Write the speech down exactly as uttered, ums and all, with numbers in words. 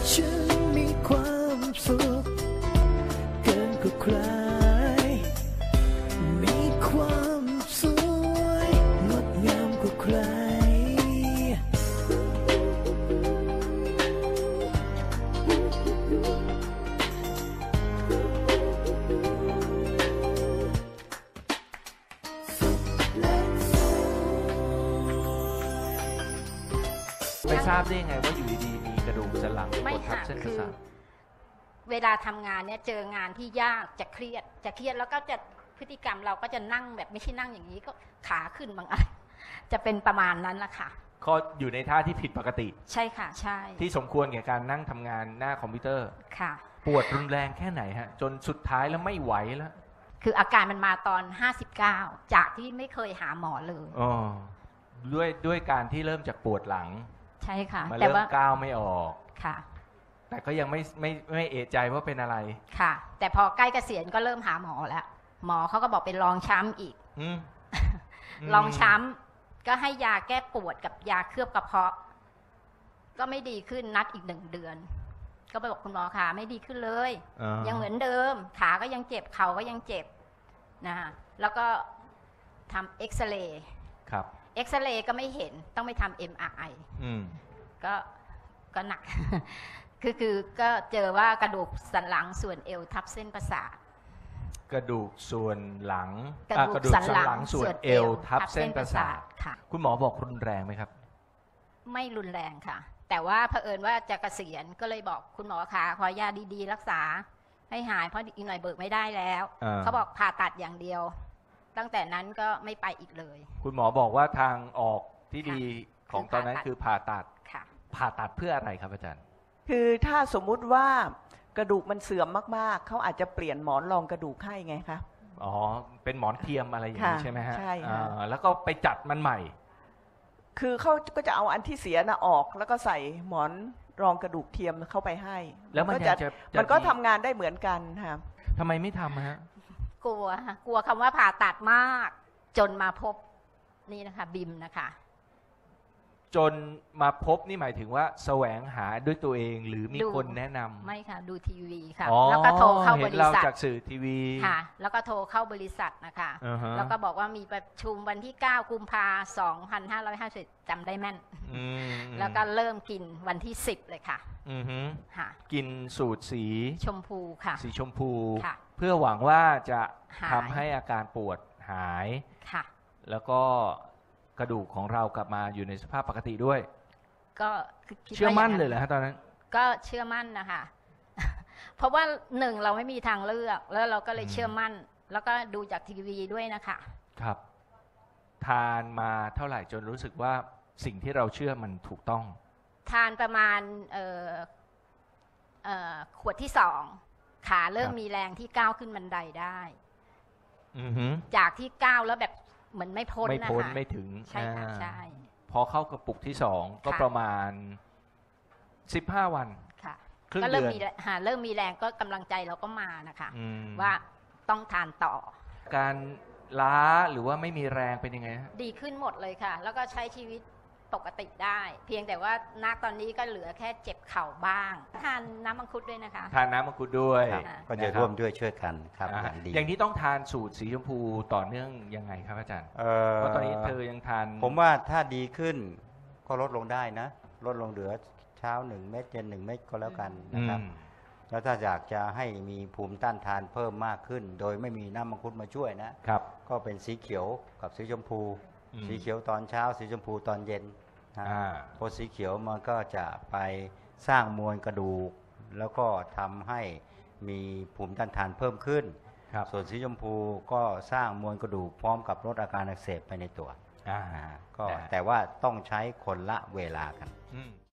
ฉันมีความสุขเกินกว่าใครมีความสวยงดงามกว่าใครไปทราบได้ยังไงว่าอยู่ดีๆมีกระดูกสันหลังกดทับเส้นประสาทเวลาทำงานเนี่ยเจองานที่ยากจะเครียดจะเครียดแล้วก็จะพฤติกรรมเราก็จะนั่งแบบไม่ใช่นั่งอย่างนี้ก็ขาขึ้นบางอะไรจะเป็นประมาณนั้นแหละค่ะก็อยู่ในท่าที่ผิดปกติใช่ค่ะใช่ที่สมควรแก่การนั่งทำงานหน้าคอมพิวเตอร์ค่ะปวดรุนแรงแค่ไหนฮะจนสุดท้ายแล้วไม่ไหวแล้วคืออาการมันมาตอนห้าสิบเก้าจากที่ไม่เคยหาหมอเลยอ๋อด้วยด้วยการที่เริ่มจากปวดหลังใช่ค่ะมาเริ่มก้าวไม่ออกค่ะแต่ก็ยังไม่ไม่ไม่เอะใจว่าเป็นอะไรค่ะแต่พอใกล้เกษียณก็เริ่มหาหมอแล้วหมอเขาก็บอกเป็นรองช้ำอีกรองช้ำก็ให้ยาแก้ปวดกับยาเคลือบกระเพาะก็ไม่ดีขึ้นนัดอีกหนึ่งเดือนก็ไปบอกคุณหมอขาไม่ดีขึ้นเลยยังเหมือนเดิมขาก็ยังเจ็บเข่าก็ยังเจ็บนะแล้วก็ทำเอ็กซเรย์ครับเอ็กซเรย์ก็ไม่เห็นต้องไปทำเอ็มอาร์ไอก็ก็หนักคือคือก็เจอว่ากระดูกสันหลังส่วนเอวทับเส้นประสาทกระดูกส่วนหลังกระดูกสันหลังส่วนเอวทับเส้นประสาทค่ะคุณหมอบอกรุนแรงไหมครับไม่รุนแรงค่ะแต่ว่าเผอิญว่าจะเกษียณก็เลยบอกคุณหมอคะขอยาดีๆรักษาให้หายเพราะอีกหน่อยเบิกไม่ได้แล้วเขาบอกผ่าตัดอย่างเดียวตั้งแต่นั้นก็ไม่ไปอีกเลยคุณหมอบอกว่าทางออกที่ดีของตอนนั้นคือผ่าตัดผ่าตัดเพื่ออะไรครับอาจารย์คือถ้าสมมุติว่ากระดูกมันเสื่อมมากๆเขาอาจจะเปลี่ยนหมอนรองกระดูกให้ไงคะอ๋อเป็นหมอนเทียมอะไรอย่างนี้ใช่ไหมฮะใช่ค่ะแล้วก็ไปจัดมันใหม่คือเขาก็จะเอาอันที่เสียน่ะออกแล้วก็ใส่หมอนรองกระดูกเทียมเข้าไปให้แล้วมันจะมันก็ทำงานได้เหมือนกันค่ะทำไมไม่ทำฮะกลัวกลัวคำว่าผ่าตัดมากจนมาพบนี่นะคะบิมนะคะจนมาพบนี่หมายถึงว่าแสวงหาด้วยตัวเองหรือมีคนแนะนำไม่ค่ะดูทีวีค่ะแล้วก็โทรเข้าบริษัทจากสื่อทีวีค่ะแล้วก็โทรเข้าบริษัทนะคะ uh-huh. แล้วก็บอกว่ามีประชุมวันที่เก้ากุมภาพันธ์สองพันห้าร้อยห้าสิบจำได้แม่นแล้วก็เริ่มกินวันที่สิบเลยค่ะค่ะกินสูตรสีชมพูค่ะสีชมพูเพื่อหวังว่าจะทำให้อาการปวดหายค่ะแล้วก็กระดูกของเรากลับมาอยู่ในสภาพปกติด้วยก็เชื่อมั่นเลยเหรอฮะตอนนั้นก็เชื่อมั่นนะคะเพราะว่าหนึ่งเราไม่มีทางเลือกแล้วเราก็เลยเชื่อมั่นแล้วก็ดูจากทีวีด้วยนะคะครับทานมาเท่าไหร่จนรู้สึกว่าสิ่งที่เราเชื่อมันถูกต้องทานประมาณเอ่อเอ่อขวดที่สองขาเริ่มมีแรงที่ก้าวขึ้นบันไดได้จากที่ก้าวแล้วแบบเหมือนไม่พ้นไม่พ้นไม่ถึงใช่ค่ะใช่พอเข้ากระปุกที่สองก็ประมาณสิบห้าวันค่ะก็เริ่มมีหาเริ่มมีแรงก็กำลังใจเราก็มานะคะว่าต้องทานต่อการล้าหรือว่าไม่มีแรงเป็นยังไงดีขึ้นหมดเลยค่ะแล้วก็ใช้ชีวิตปกติได้เพียงแต่ว่าณตอนนี้ก็เหลือแค่เจ็บเข่าบ้างทานน้ำมังคุดด้วยนะคะทานน้ำมังคุดด้วยก็จะร่วมด้วยช่วยกันครับอย่างที่ต้องทานสูตรสีชมพูต่อเนื่องยังไงครับอาจารย์เพราะตอนนี้เธอยังทานผมว่าถ้าดีขึ้นก็ลดลงได้นะลดลงเหลือเช้าหนึ่งเม็ดเย็นหนึ่งเม็ดก็แล้วกันนะครับแล้วถ้าอยากจะให้มีภูมิต้านทานเพิ่มมากขึ้นโดยไม่มีน้ำมังคุดมาช่วยนะครับก็เป็นสีเขียวกับสีชมพูสีเขียวตอนเช้าสีชมพูตอนเย็นเพราะสีเขียวมันก็จะไปสร้างมวลกระดูกแล้วก็ทำให้มีภูมิต้านทานเพิ่มขึ้นส่วนสีชมพูก็สร้างมวลกระดูกพร้อมกับลดอาการอักเสบไปในตัวก็แต่ว่าต้องใช้คนละเวลากัน